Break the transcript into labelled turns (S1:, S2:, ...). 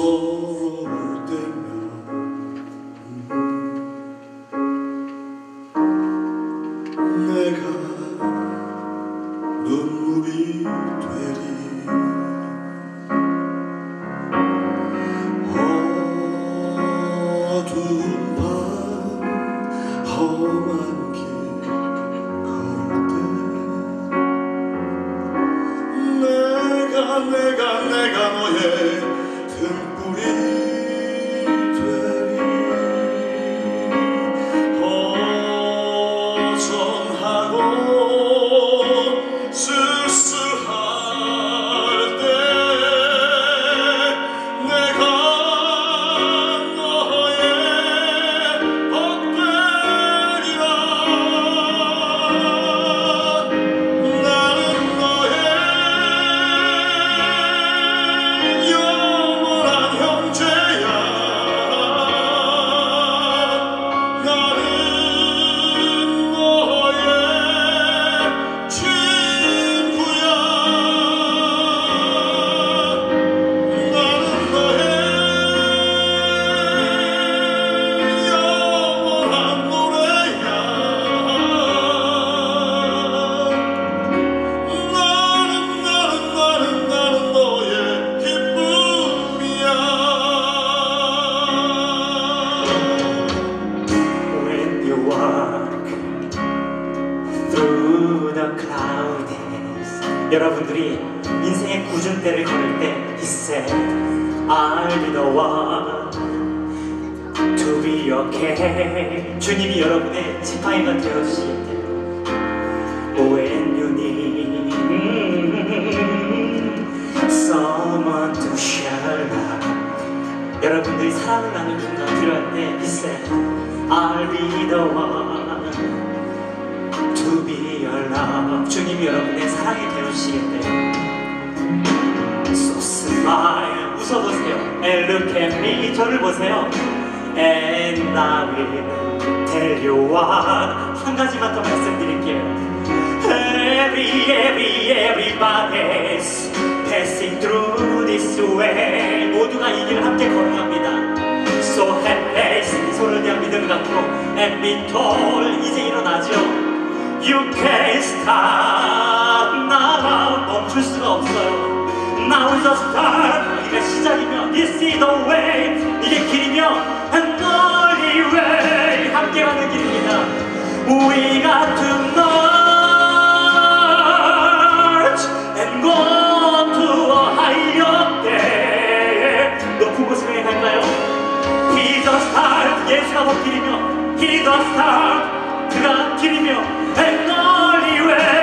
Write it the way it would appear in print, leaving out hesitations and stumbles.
S1: 서로를 떼면 내가 눈물이 되리. 어두운 밤 험한 길 걸을 때 내가 너의 등불이 되리. 허전하고 쓸쓸할 때 내가 너의 벗 되리라. 나는 너의 영원한 형제야. 나는 너의 친구야. 나는 너의 영원한 노래야. 나는 너의 기쁨이야.
S2: When you walk through the clouds, 여러분들이 인생의 구준대를 걸을 때 He said, I'll be the one to be your king. 주님이 여러분의 지팡이가 되어주실 때 When you need someone to share love, 여러분들이 사랑을 나눌 순간 필요할 때 He said, I'll be the one to be your love. 주님이 여러분의 사랑이 되어주시겠대요. So smile, 웃어보세요. And look at me, 저를 보세요. And I will tell you what, 한 가지만 더 말씀드릴게요. Everybody's passing through this way. 모두가 이 길을 함께 걸어갑니다. So have faith, 서로에 대한 믿음을 갖고 and be told, 이제 일어나죠. You can't stop, now 멈출 수가 없어요. Now is the start, 이게 시작이며 This is the way, 이게 길이며 And only way, 함께 가는 길입니다. We got to march and go to a higher day. 높은 곳으로 갈까요? He's the start, 예수가 곧 길이며 He's the start, 그가 길이며 And only way.